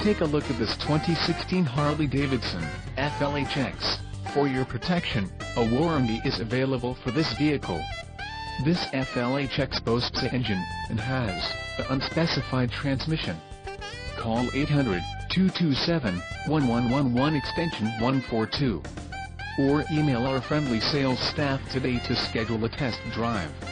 take a look at this 2016 Harley-Davidson FLHX. For your protection, a warranty is available for this vehicle. This FLHX boasts an engine and has an unspecified transmission. Call 800-227-1111 extension 142. Or email our friendly sales staff today to schedule a test drive.